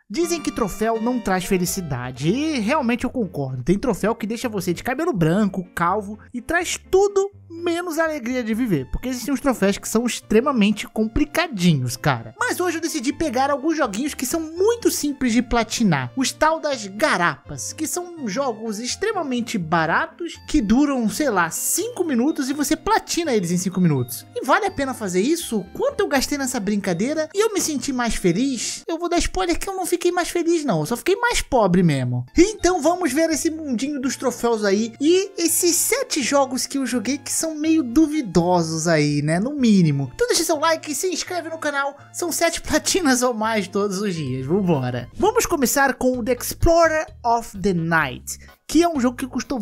Dizem que troféu não traz felicidade, e realmente eu concordo. Tem troféu que deixa você de cabelo branco, calvo, e traz tudo menos a alegria de viver, porque existem uns troféus que são extremamente complicadinhos, cara. Mas hoje eu decidi pegar alguns joguinhos que são muito simples de platinar, os tal das garapas, que são jogos extremamente baratos, que duram, sei lá, 5 minutos e você platina eles em 5 minutos. E vale a pena fazer isso? Quanto eu gastei nessa brincadeira e eu me senti mais feliz? Eu vou dar spoiler que eu não fiquei mais feliz não, eu só fiquei mais pobre mesmo. Então vamos ver esse mundinho dos troféus aí e esses 7 jogos que eu joguei que são meio duvidosos aí, né, no mínimo. Então deixa seu like e se inscreve no canal, são 7 platinas ou mais todos os dias, vambora. Vamos começar com o The Explorer of the Night, que é um jogo que custou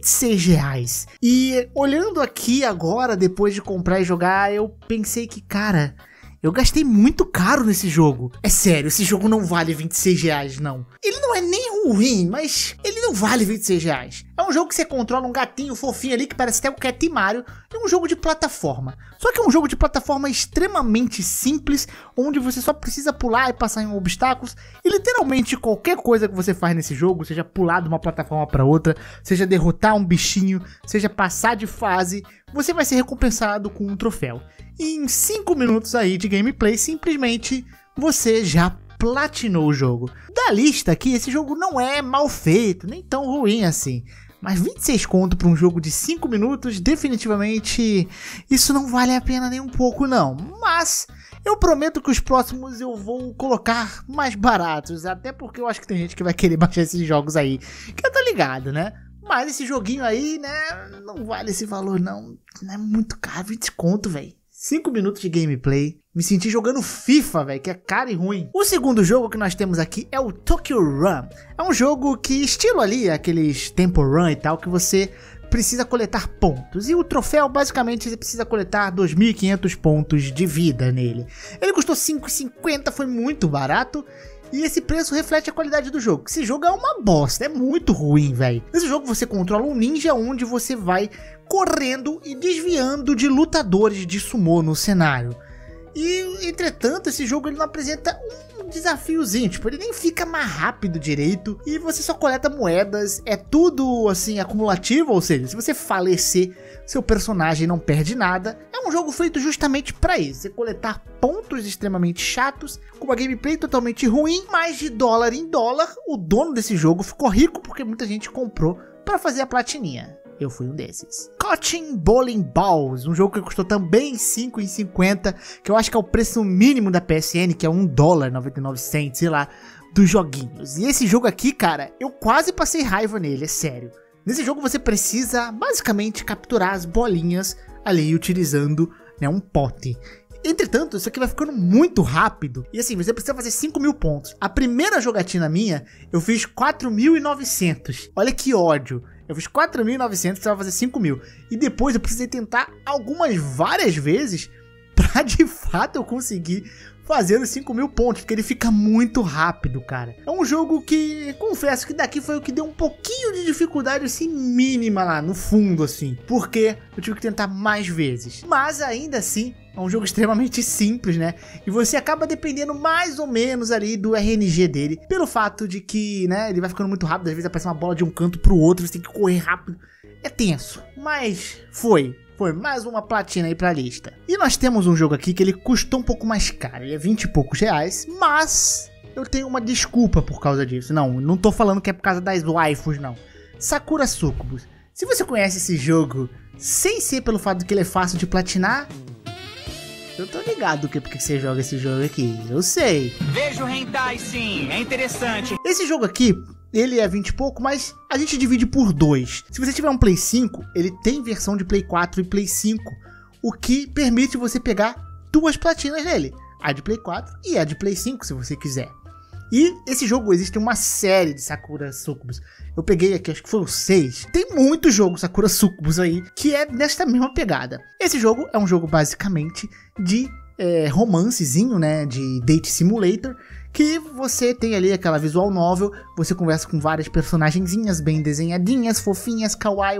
R$26. E olhando aqui agora, depois de comprar e jogar, eu pensei que, cara, eu gastei muito caro nesse jogo. É sério, esse jogo não vale R$26 não. Ele não é nem ruim, mas ele não vale R$26. É um jogo que você controla um gatinho fofinho ali que parece até o Cat Mario. É um jogo de plataforma. Só que é um jogo de plataforma extremamente simples, onde você só precisa pular e passar em obstáculos. E literalmente qualquer coisa que você faz nesse jogo, seja pular de uma plataforma para outra, seja derrotar um bichinho, seja passar de fase, você vai ser recompensado com um troféu. E em 5 minutos aí de gameplay, simplesmente você já platinou o jogo. Da lista aqui, esse jogo não é mal feito, nem tão ruim assim. Mas 26 conto para um jogo de 5 minutos, definitivamente isso não vale a pena nem um pouco não. Mas eu prometo que os próximos eu vou colocar mais baratos, até porque eu acho que tem gente que vai querer baixar esses jogos aí, que eu tô ligado, né? Mas esse joguinho aí, né, não vale esse valor não, é muito caro, 20 conto, velho. 5 minutos de gameplay, me senti jogando FIFA, velho, que é caro e ruim. O segundo jogo que nós temos aqui é o Tokyo Run. É um jogo que, estilo ali, aqueles Temple Run e tal, que você precisa coletar pontos. E o troféu, basicamente, você precisa coletar 2.500 pontos de vida nele. Ele custou R$5,50, foi muito barato. E esse preço reflete a qualidade do jogo. Esse jogo é uma bosta, é muito ruim, velho. Nesse jogo você controla um ninja onde você vai correndo e desviando de lutadores de sumô no cenário. E, entretanto, esse jogo ele não apresenta um desafiozinho, tipo, ele nem fica mais rápido direito e você só coleta moedas, é tudo, assim, acumulativo, ou seja, se você falecer, seu personagem não perde nada. É um jogo feito justamente para isso, você coletar pontos extremamente chatos, com uma gameplay totalmente ruim, mas de dólar em dólar, o dono desse jogo ficou rico porque muita gente comprou para fazer a platininha. Eu fui um desses. Cotton Bowling Balls, um jogo que custou também R$5,50, que eu acho que é o preço mínimo da PSN, que é $1,99, sei lá, dos joguinhos. E esse jogo aqui, cara, eu quase passei raiva nele, é sério. Nesse jogo você precisa, basicamente, capturar as bolinhas ali, utilizando, né, um pote. Entretanto, isso aqui vai ficando muito rápido. E assim, você precisa fazer 5.000 pontos. A primeira jogatina minha, eu fiz 4.900. Olha que ódio. Eu fiz 4.900, precisava fazer 5.000. E depois eu precisei tentar várias vezes pra de fato eu conseguir fazer os 5.000 pontos, porque ele fica muito rápido, cara. É um jogo que, confesso que daqui foi o que deu um pouquinho de dificuldade, assim, mínima lá no fundo, assim. Porque eu tive que tentar mais vezes. Mas ainda assim, é um jogo extremamente simples, né? E você acaba dependendo mais ou menos ali do RNG dele. Pelo fato de que, né, ele vai ficando muito rápido. Às vezes aparece uma bola de um canto pro outro, você tem que correr rápido. É tenso, mas foi mais uma platina aí pra lista. E nós temos um jogo aqui que ele custou um pouco mais caro. Ele é 20 e poucos reais, mas eu tenho uma desculpa por causa disso. Não tô falando que é por causa das waifus, não. Sakura Sucubus. Se você conhece esse jogo, sem ser pelo fato de que ele é fácil de platinar, eu tô ligado que porque você joga esse jogo aqui, eu sei. Vejo hentai sim, é interessante. Esse jogo aqui, ele é 20 e pouco, mas a gente divide por 2. Se você tiver um Play 5, ele tem versão de Play 4 e Play 5, o que permite você pegar 2 platinas nele. A de Play 4 e a de Play 5, se você quiser. E esse jogo existe uma série de Sakura Sucubus. Eu peguei aqui, acho que foi o 6. Tem muito jogo Sakura Sucubus aí, que é nesta mesma pegada. Esse jogo é um jogo basicamente de romancezinho, né, de date simulator, que você tem ali aquela visual novel, você conversa com várias personagenzinhas bem desenhadinhas, fofinhas, kawaii,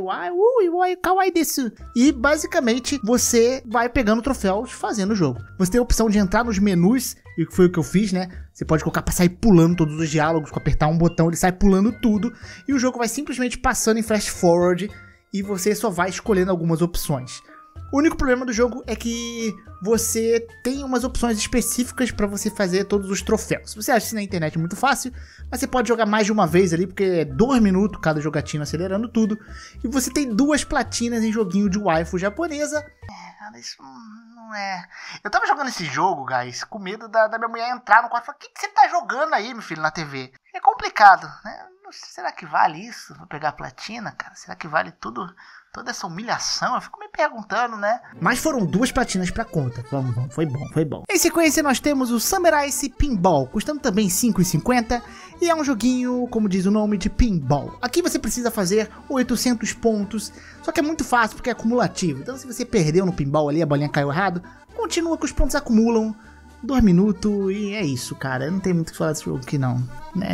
kawaii desse. E basicamente você vai pegando troféus fazendo o jogo. Você tem a opção de entrar nos menus, e foi o que eu fiz, né? Você pode colocar pra sair pulando todos os diálogos, com apertar um botão ele sai pulando tudo, e o jogo vai simplesmente passando em flash forward, e você só vai escolhendo algumas opções. O único problema do jogo é que você tem umas opções específicas para você fazer todos os troféus. Você acha isso na internet muito fácil, mas você pode jogar mais de uma vez ali, porque é 2 minutos cada jogatina acelerando tudo. E você tem 2 platinas em joguinho de waifu japonesa. Cara, isso não é... Eu tava jogando esse jogo, guys, com medo da minha mulher entrar no quarto e falar: o que você tá jogando aí, meu filho, na TV? É complicado, né? Será que vale isso? Vou pegar a platina, cara? Será que vale tudo... Toda essa humilhação, eu fico me perguntando, né? Mas foram 2 platinas pra conta. Vamos, foi bom. Em sequência, nós temos o Samurai Pinball, custando também R$ 5,50. E é um joguinho, como diz o nome, de pinball. Aqui você precisa fazer 800 pontos, só que é muito fácil porque é acumulativo. Então se você perdeu no pinball ali, a bolinha caiu errado, continua que os pontos acumulam. 2 minutos e é isso, cara. Eu não tenho muito o que falar desse jogo aqui, não.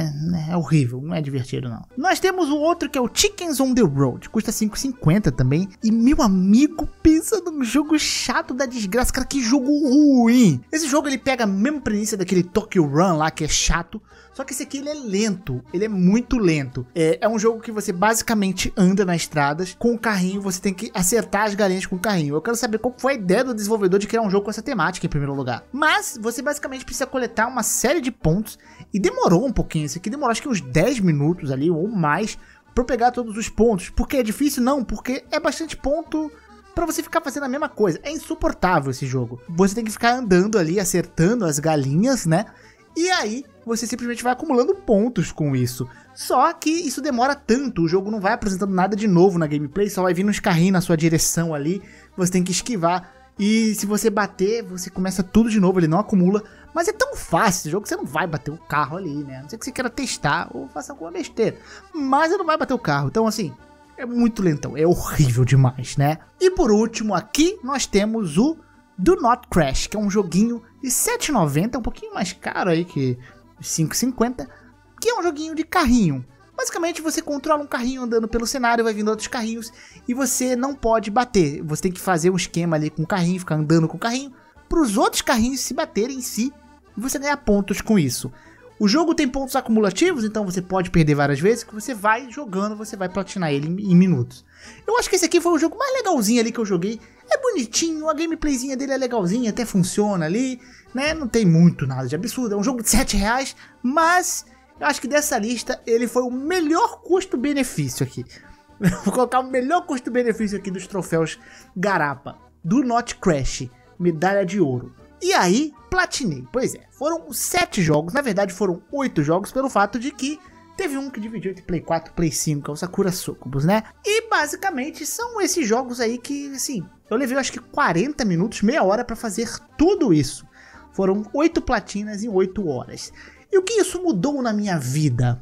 É horrível, não é divertido, não. Nós temos o outro que é o Chickens on the Road. Custa R$ 5,50 também. E meu amigo, pensa num jogo chato da desgraça. Cara, que jogo ruim. Esse jogo, ele pega a mesma premissa daquele Tokyo Run lá, que é chato. Só que esse aqui, ele é lento. Ele é muito lento. É um jogo que você basicamente anda nas estradas. Com o carrinho, você tem que acertar as galinhas com o carrinho. Eu quero saber qual foi a ideia do desenvolvedor de criar um jogo com essa temática, em primeiro lugar. Mas você basicamente precisa coletar uma série de pontos. E demorou um pouquinho. Esse aqui demorou acho que uns 10 minutos ali, ou mais, pra eu pegar todos os pontos. Porque é difícil? Não, porque é bastante ponto pra você ficar fazendo a mesma coisa. É insuportável esse jogo. Você tem que ficar andando ali, acertando as galinhas, né? E aí, você simplesmente vai acumulando pontos com isso. Só que isso demora tanto, o jogo não vai apresentando nada de novo na gameplay, só vai vindo uns carrinhos na sua direção ali, você tem que esquivar. E se você bater, você começa tudo de novo, ele não acumula. Mas é tão fácil esse jogo que você não vai bater o carro ali, né? A não ser que você queira testar ou faça alguma besteira. Mas você não vai bater o carro, então assim, é muito lentão, é horrível demais, né? E por último aqui, nós temos o Do Not Crash, que é um joguinho de R$ 7,90, um pouquinho mais caro aí que R$ 5,50, que é um joguinho de carrinho. Basicamente você controla um carrinho andando pelo cenário, vai vindo outros carrinhos e você não pode bater. Você tem que fazer um esquema ali com o carrinho, ficar andando com o carrinho, para os outros carrinhos se baterem em si e você ganhar pontos com isso. O jogo tem pontos acumulativos, então você pode perder várias vezes, que você vai jogando, você vai platinar ele em minutos. Eu acho que esse aqui foi o jogo mais legalzinho ali que eu joguei. É bonitinho, a gameplayzinha dele é legalzinha, até funciona ali, né? Não tem muito nada de absurdo, é um jogo de R$ 7,00, mas eu acho que dessa lista ele foi o melhor custo-benefício aqui. Vou colocar o melhor custo-benefício aqui dos troféus Garapa. Do Not Crash, medalha de ouro. E aí, platinei. Pois é, foram 7 jogos, na verdade foram 8 jogos, pelo fato de que teve um que dividiu entre Play 4 e Play 5, que é o Sakura Succubus, né? E basicamente são esses jogos aí que, assim, eu levei acho que 40 minutos, meia hora pra fazer tudo isso. Foram 8 platinas em 8 horas. E o que isso mudou na minha vida?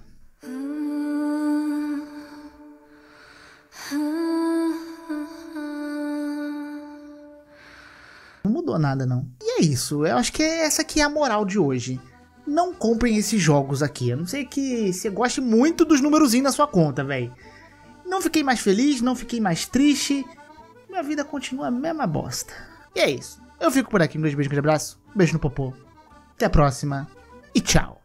Não mudou nada, não. E é isso, eu acho que essa aqui é a moral de hoje. Não comprem esses jogos aqui, a não ser que você goste muito dos numerozinhos na sua conta, velho. Não fiquei mais feliz, não fiquei mais triste. Minha vida continua a mesma bosta. E é isso. Eu fico por aqui, um beijo, grande abraço, beijo no popô. Até a próxima e tchau.